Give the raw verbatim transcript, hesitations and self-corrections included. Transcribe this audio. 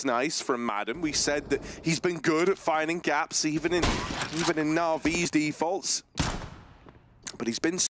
That's nice from Maden. We said that he's been good at finding gaps, even in even in Na'Vi's defaults. But he's been